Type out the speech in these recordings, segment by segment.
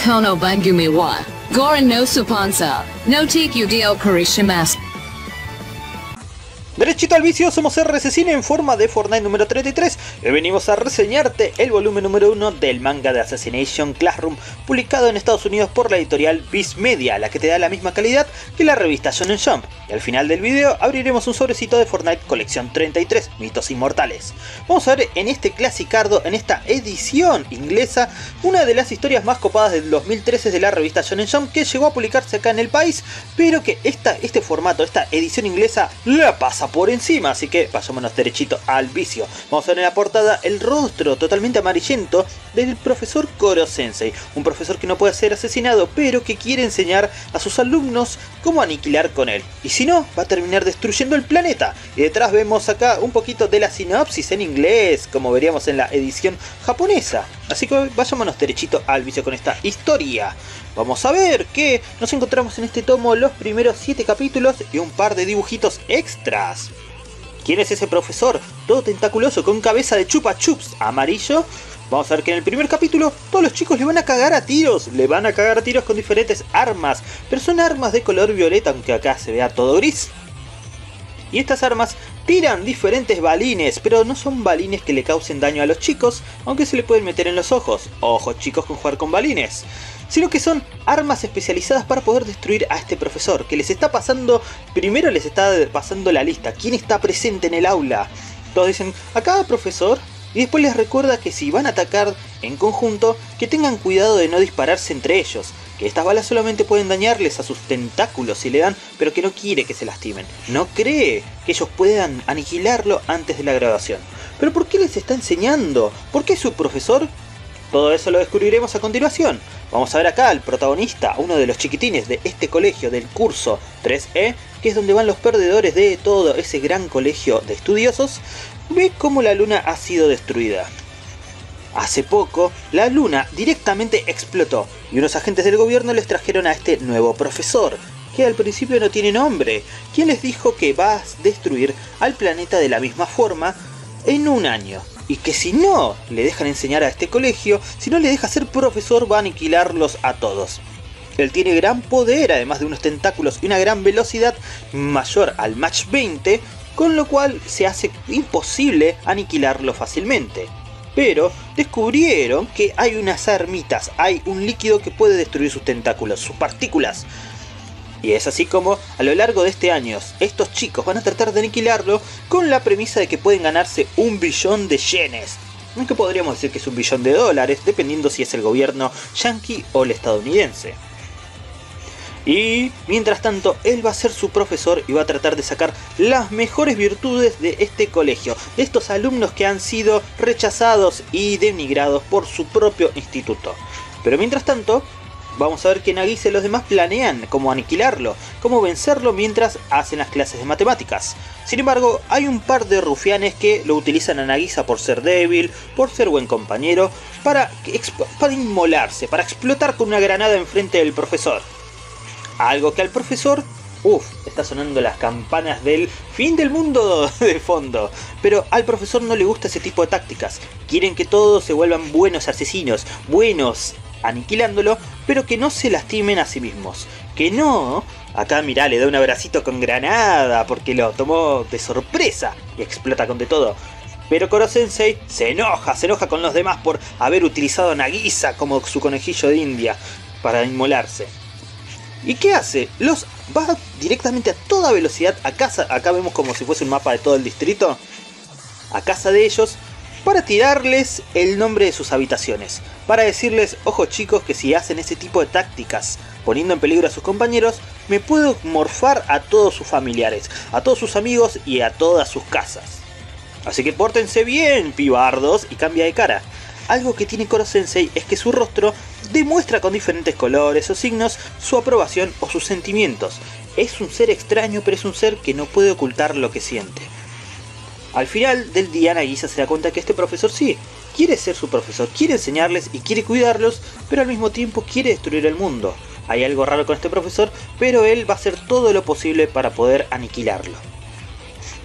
Kono Bangumi wa Goran no Supansa, no TQDO Karishimasu. Derechito al vicio, somos RCCine en forma de Fortnite número 33 y venimos a reseñarte el volumen número 1 del manga de Assassination Classroom, publicado en Estados Unidos por la editorial Viz Media, la que te da la misma calidad que la revista Shonen Jump. Y al final del video abriremos un sobrecito de Fortnite colección 33, Mitos Inmortales. Vamos a ver en este clasicardo, en esta edición inglesa, una de las historias más copadas del 2013 de la revista Shonen Jump, que llegó a publicarse acá en el país, pero que este formato, esta edición inglesa, la pasa por encima, así que vayámonos derechito al vicio. Vamos a ver en la portada el rostro totalmente amarillento del profesor Koro Sensei, un profesor que no puede ser asesinado, pero que quiere enseñar a sus alumnos cómo aniquilar con él, y si no, va a terminar destruyendo el planeta. Y detrás vemos acá un poquito de la sinopsis en inglés, como veríamos en la edición japonesa. Así que vayámonos derechito al vicio con esta historia. Vamos a ver que nos encontramos en este tomo los primeros 7 capítulos y un par de dibujitos extras. ¿Quién es ese profesor? Todo tentaculoso con cabeza de chupa chups amarillo. Vamos a ver que en el primer capítulo todos los chicos le van a cagar a tiros. Le van a cagar a tiros con diferentes armas, pero son armas de color violeta, aunque acá se vea todo gris. Y estas armas tiran diferentes balines, pero no son balines que le causen daño a los chicos, aunque se le pueden meter en los ojos. Ojo chicos con jugar con balines. Sino que son armas especializadas para poder destruir a este profesor, que les está pasando, primero les está pasando la lista, quién está presente en el aula. Todos dicen, acá profesor, y después les recuerda que si van a atacar en conjunto, que tengan cuidado de no dispararse entre ellos, que estas balas solamente pueden dañarles a sus tentáculos si le dan, pero que no quiere que se lastimen. No cree que ellos puedan aniquilarlo antes de la graduación. ¿Pero por qué les está enseñando? ¿Por qué es su profesor? Todo eso lo descubriremos a continuación. Vamos a ver acá al protagonista, uno de los chiquitines de este colegio del curso 3E, que es donde van los perdedores de todo ese gran colegio de estudiosos. Ve cómo la luna ha sido destruida. Hace poco, la luna directamente explotó y unos agentes del gobierno les trajeron a este nuevo profesor, que al principio no tiene nombre, quien les dijo que va a destruir al planeta de la misma forma en un año. Y que si no le dejan enseñar a este colegio, si no le deja ser profesor, va a aniquilarlos a todos. Él tiene gran poder, además de unos tentáculos y una gran velocidad mayor al Mach 20, con lo cual se hace imposible aniquilarlo fácilmente. Pero descubrieron que hay unas armitas, hay un líquido que puede destruir sus tentáculos, sus partículas. Y es así como, a lo largo de este año, estos chicos van a tratar de aniquilarlo con la premisa de que pueden ganarse 1 billón de yenes. Aunque podríamos decir que es 1 billón de dólares, dependiendo si es el gobierno yanqui o el estadounidense. Y mientras tanto, él va a ser su profesor y va a tratar de sacar las mejores virtudes de este colegio, de estos alumnos que han sido rechazados y denigrados por su propio instituto. Pero mientras tanto, vamos a ver que Nagisa y los demás planean cómo aniquilarlo, cómo vencerlo mientras hacen las clases de matemáticas. Sin embargo, hay un par de rufianes que lo utilizan a Nagisa por ser débil, por ser buen compañero, para inmolarse, para explotar con una granada enfrente del profesor. Algo que al profesor, está sonando las campanas del fin del mundo de fondo. Pero al profesor no le gusta ese tipo de tácticas. Quieren que todos se vuelvan buenos asesinos, buenos aniquilándolo, pero que no se lastimen a sí mismos. Que no, acá mirá, le da un abracito con granada porque lo tomó de sorpresa y explota con de todo. Pero Koro Sensei se enoja con los demás por haber utilizado a Nagisa como su conejillo de India para inmolarse. ¿Y qué hace? Los va directamente a toda velocidad a casa, acá vemos como si fuese un mapa de todo el distrito, a casa de ellos, para tirarles el nombre de sus habitaciones, para decirles, ojo chicos, que si hacen ese tipo de tácticas, poniendo en peligro a sus compañeros, me puedo morfar a todos sus familiares, a todos sus amigos y a todas sus casas. Así que pórtense bien, pibardos, y cambia de cara. Algo que tiene Koro Sensei es que su rostro demuestra con diferentes colores o signos su aprobación o sus sentimientos. Es un ser extraño, pero es un ser que no puede ocultar lo que siente. Al final del día, Nagisa se da cuenta que este profesor sí, quiere ser su profesor, quiere enseñarles y quiere cuidarlos, pero al mismo tiempo quiere destruir el mundo. Hay algo raro con este profesor, pero él va a hacer todo lo posible para poder aniquilarlo.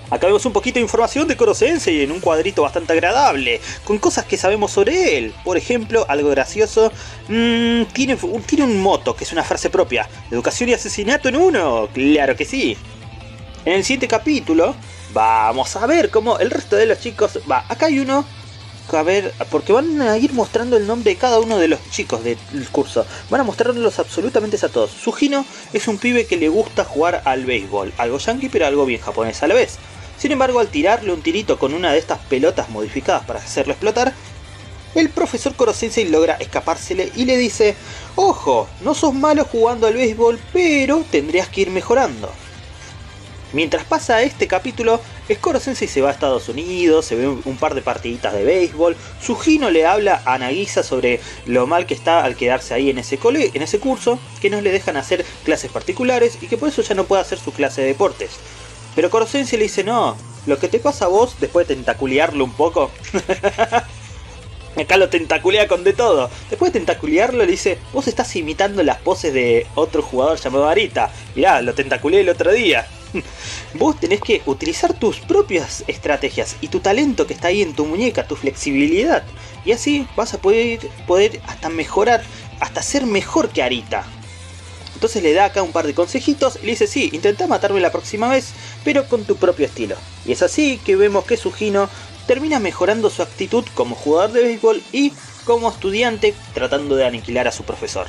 Acá vemos un poquito de información de Koro Sensei en un cuadrito bastante agradable, con cosas que sabemos sobre él. Por ejemplo, algo gracioso, tiene un moto, que es una frase propia: educación y asesinato en uno. Claro que sí. En el siguiente capítulo vamos a ver cómo el resto de los chicos... acá hay uno... A ver, porque van a ir mostrando el nombre de cada uno de los chicos del curso. Van a mostrarlos absolutamente a todos. Sugino es un pibe que le gusta jugar al béisbol. Algo yankee, pero algo bien japonés a la vez. Sin embargo, al tirarle un tirito con una de estas pelotas modificadas para hacerlo explotar, el profesor Koro Sensei logra escapársele y le dice: ojo, no sos malo jugando al béisbol, pero tendrías que ir mejorando. Mientras pasa este capítulo, Koro Sensei se va a Estados Unidos, se ve un par de partiditas de béisbol. Sugino le habla a Nagisa sobre lo mal que está al quedarse ahí en ese curso, que no le dejan hacer clases particulares y que por eso ya no puede hacer su clase de deportes. Pero Koro Sensei le dice: no, lo que te pasa a vos, después de tentaculearlo un poco... Acá lo tentaculea con de todo. Después de tentaculearlo le dice: vos estás imitando las poses de otro jugador llamado Arita. Mirá, lo tentaculeé el otro día. Vos tenés que utilizar tus propias estrategias y tu talento que está ahí en tu muñeca, tu flexibilidad. Y así vas a poder hasta mejorar, hasta ser mejor que Arita. Entonces le da acá un par de consejitos y le dice: sí, intentá matarme la próxima vez, pero con tu propio estilo. Y es así que vemos que Sugino termina mejorando su actitud como jugador de béisbol y como estudiante, tratando de aniquilar a su profesor.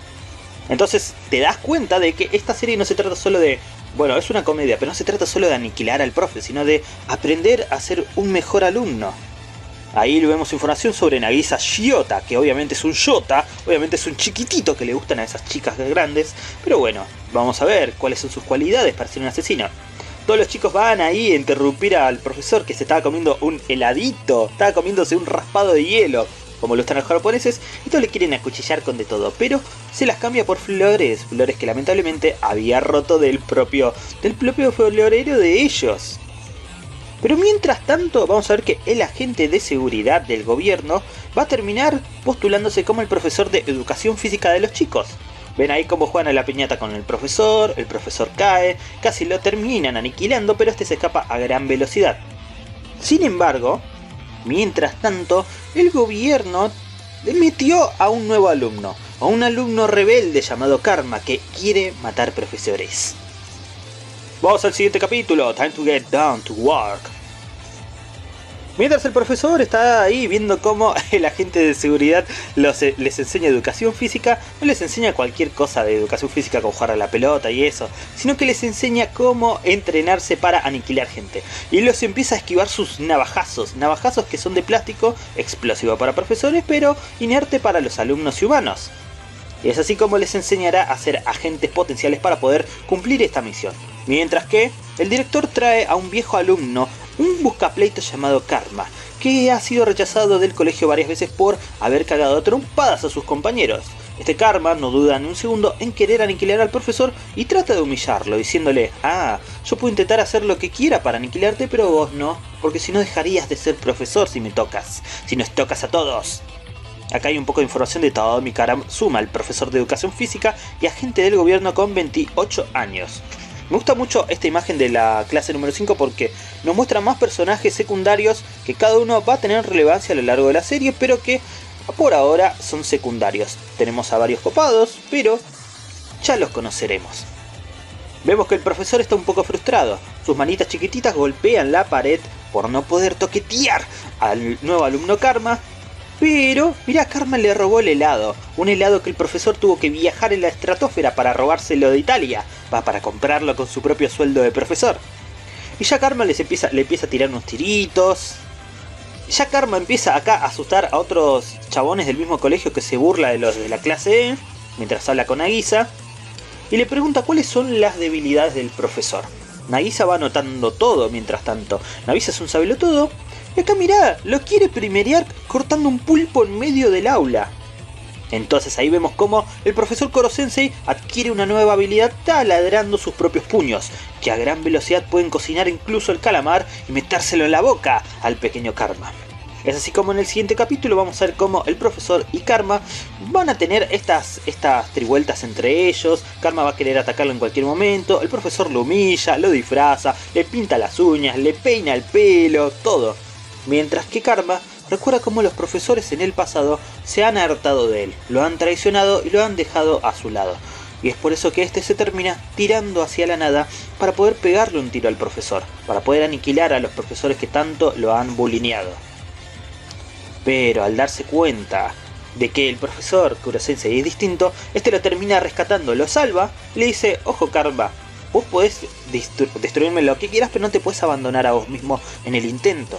Entonces te das cuenta de que esta serie no se trata solo de... Bueno, es una comedia, pero no se trata solo de aniquilar al profe, sino de aprender a ser un mejor alumno. Ahí vemos información sobre Nagisa Shiota, que obviamente es un Shota, obviamente es un chiquitito que le gustan a esas chicas grandes. Pero bueno, vamos a ver cuáles son sus cualidades para ser un asesino. Todos los chicos van ahí a interrumpir al profesor, que se estaba comiendo un heladito, estaba comiéndose un raspado de hielo, como lo están los japoneses, y todos le quieren acuchillar con de todo, pero se las cambia por flores que lamentablemente había roto del propio florero de ellos. Pero mientras tanto vamos a ver que el agente de seguridad del gobierno va a terminar postulándose como el profesor de educación física de los chicos. Ven ahí cómo juegan a la piñata con el profesor cae, casi lo terminan aniquilando, pero este se escapa a gran velocidad. Sin embargo, mientras tanto, el gobierno le metió a un nuevo alumno, a un alumno rebelde llamado Karma, que quiere matar profesores. Vamos al siguiente capítulo, Time to Get Down to Work. Mientras el profesor está ahí viendo cómo el agente de seguridad les enseña educación física, no les enseña cualquier cosa de educación física como jugar a la pelota y eso, sino que les enseña cómo entrenarse para aniquilar gente. Y los empieza a esquivar sus navajazos que son de plástico, explosivo para profesores, pero inerte para los alumnos y humanos. Y es así como les enseñará a ser agentes potenciales para poder cumplir esta misión. Mientras que el director trae a un viejo alumno, un buscapleitos llamado Karma, que ha sido rechazado del colegio varias veces por haber cagado trompadas a sus compañeros. Este Karma no duda ni un segundo en querer aniquilar al profesor y trata de humillarlo, diciéndole: yo puedo intentar hacer lo que quiera para aniquilarte, pero vos no, porque si no dejarías de ser profesor si nos tocas a todos. Acá hay un poco de información de Tadaomi Karasuma, el profesor de educación física y agente del gobierno con 28 años. Me gusta mucho esta imagen de la clase número 5 porque nos muestra más personajes secundarios que cada uno va a tener relevancia a lo largo de la serie, pero que por ahora son secundarios. Tenemos a varios copados, pero ya los conoceremos. Vemos que el profesor está un poco frustrado. Sus manitas chiquititas golpean la pared por no poder toquetear al nuevo alumno Karma. Pero, mirá, Karma le robó el helado. Un helado que el profesor tuvo que viajar en la estratosfera para robárselo de Italia. Para comprarlo con su propio sueldo de profesor. Y ya Karma le empieza a tirar unos tiritos. Ya Karma empieza acá a asustar a otros chabones del mismo colegio que se burla de los de la clase E. Mientras habla con Nagisa. Y le pregunta cuáles son las debilidades del profesor. Nagisa va anotando todo mientras tanto. Nagisa es un sabelotodo. Y acá mirá, lo quiere primerear cortando un pulpo en medio del aula. Entonces ahí vemos cómo el profesor Koro Sensei adquiere una nueva habilidad taladrando sus propios puños, que a gran velocidad pueden cocinar incluso el calamar y metérselo en la boca al pequeño Karma. Es así como en el siguiente capítulo vamos a ver cómo el profesor y Karma van a tener estas trivueltas entre ellos. Karma va a querer atacarlo en cualquier momento, el profesor lo humilla, lo disfraza, le pinta las uñas, le peina el pelo, todo. Mientras que Karma recuerda cómo los profesores en el pasado se han hartado de él, lo han traicionado y lo han dejado a su lado. Y es por eso que este se termina tirando hacia la nada para poder pegarle un tiro al profesor, para poder aniquilar a los profesores que tanto lo han bulineado. Pero al darse cuenta de que el profesor Kuro-sensei es distinto, este lo termina rescatando, lo salva y le dice: ojo Karma, vos podés destruirme lo que quieras, pero no te puedes abandonar a vos mismo en el intento.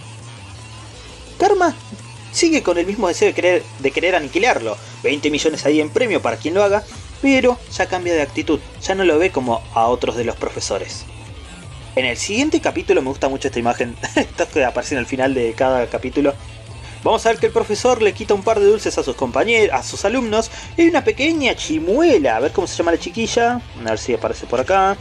Karma sigue con el mismo deseo de querer aniquilarlo, 20 millones ahí en premio para quien lo haga, pero ya cambia de actitud, ya no lo ve como a otros de los profesores. En el siguiente capítulo, me gusta mucho esta imagen, esto que aparece en el final de cada capítulo, vamos a ver que el profesor le quita un par de dulces a sus compañeros, a sus alumnos, y hay una pequeña chimuela, a ver cómo se llama la chiquilla, a ver si aparece por acá.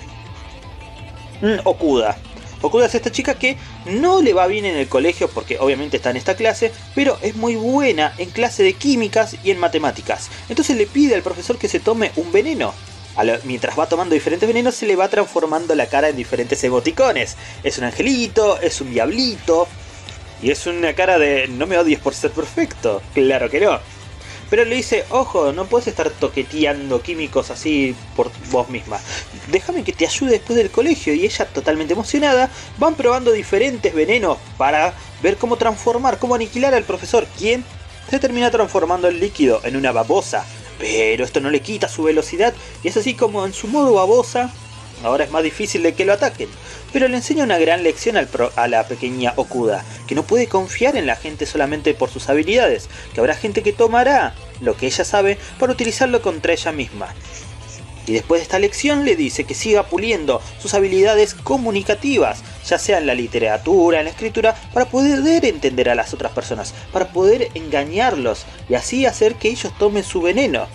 Okuda. Okuda es esta chica que no le va bien en el colegio porque obviamente está en esta clase, pero es muy buena en clase de químicas y en matemáticas. Entonces le pide al profesor que se tome un veneno. Mientras va tomando diferentes venenos se le va transformando la cara en diferentes emoticones. Es un angelito, es un diablito y es una cara de no me odies por ser perfecto. Claro que no. Pero le dice: ojo, no puedes estar toqueteando químicos así por vos misma. Déjame que te ayude después del colegio. Y ella, totalmente emocionada, van probando diferentes venenos para ver cómo transformar, cómo aniquilar al profesor, quien se termina transformando el líquido en una babosa. Pero esto no le quita su velocidad y es así como en su modo babosa. Ahora es más difícil de que lo ataquen, pero le enseña una gran lección a la pequeña Okuda, que no puede confiar en la gente solamente por sus habilidades, que habrá gente que tomará lo que ella sabe para utilizarlo contra ella misma. Y después de esta lección le dice que siga puliendo sus habilidades comunicativas, ya sea en la literatura, en la escritura, para poder entender a las otras personas, para poder engañarlos y así hacer que ellos tomen su veneno.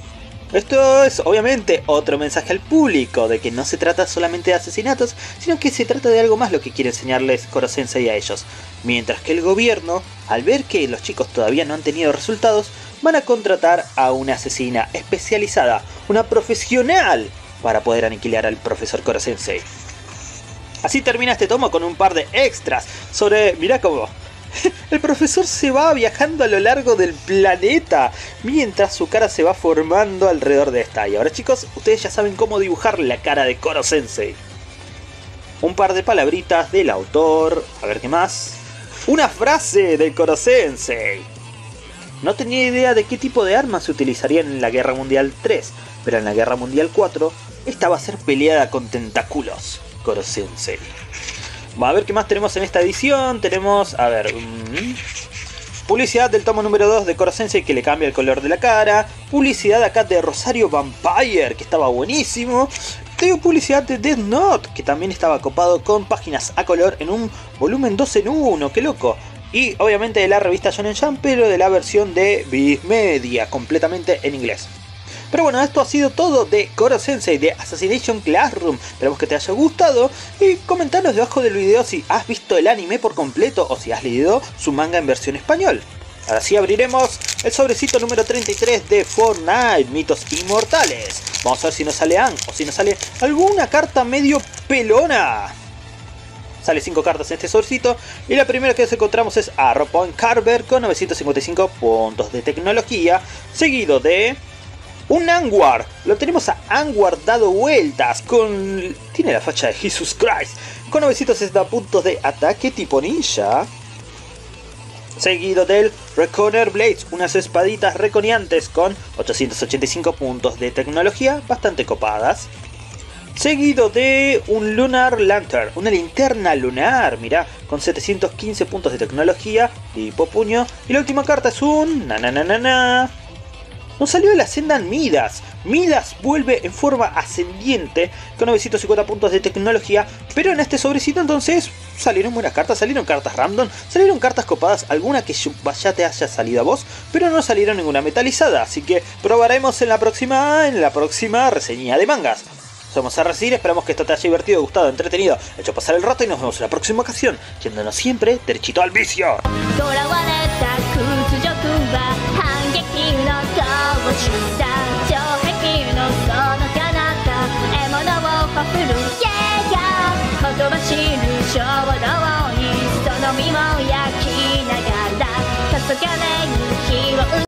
Esto es obviamente otro mensaje al público, de que no se trata solamente de asesinatos, sino que se trata de algo más lo que quiere enseñarles Kuro-sensei a ellos. Mientras que el gobierno, al ver que los chicos todavía no han tenido resultados, van a contratar a una asesina especializada, una profesional, para poder aniquilar al profesor Kuro-sensei. Así termina este tomo con un par de extras sobre, mirá cómo el profesor se va viajando a lo largo del planeta mientras su cara se va formando alrededor de esta. Y ahora, chicos, ustedes ya saben cómo dibujar la cara de Kuro-sensei. Un par de palabritas del autor. A ver qué más. Una frase de Kuro-sensei. No tenía idea de qué tipo de armas se utilizarían en la Guerra Mundial 3, pero en la Guerra Mundial 4 esta va a ser peleada con tentáculos. Kuro-sensei. Vamos a ver qué más tenemos en esta edición. Tenemos, a ver, publicidad del tomo número 2 de Kuro-sensei, que le cambia el color de la cara. Publicidad acá de Rosario Vampire, que estaba buenísimo. Tengo publicidad de Death Note, que también estaba copado con páginas a color en un volumen 2 en 1, qué loco. Y obviamente de la revista Shonen Jump, pero de la versión de Viz Media, completamente en inglés. Pero bueno, esto ha sido todo de Kuro-sensei de Assassination Classroom. Esperamos que te haya gustado y comentanos debajo del video si has visto el anime por completo o si has leído su manga en versión español. Ahora sí abriremos el sobrecito número 33 de Fortnite, Mitos Inmortales. Vamos a ver si nos sale Aang o si nos sale alguna carta medio pelona. Sale 5 cartas en este sobrecito y la primera que nos encontramos es a Roppongi Carver con 955 puntos de tecnología, seguido de un Anguar. Lo tenemos a Anguar dado vueltas con... tiene la facha de Jesus Christ, con 960 puntos de ataque tipo ninja. Seguido del Reconer Blades, unas espaditas reconiantes con 885 puntos de tecnología, bastante copadas. Seguido de un Lunar Lantern, una linterna lunar, mirá, con 715 puntos de tecnología, tipo puño. Y la última carta es un... Nos salió la senda Midas. Midas vuelve en forma ascendiente con 950 puntos de tecnología. Pero en este sobrecito entonces salieron buenas cartas, salieron cartas random, salieron cartas copadas, alguna que ya te haya salido a vos, pero no salieron ninguna metalizada. Así que probaremos en la próxima reseña de mangas. Somos RCine, esperamos que esto te haya divertido, gustado, entretenido, hecho pasar el rato y nos vemos en la próxima ocasión, yéndonos siempre derechito al vicio. Hero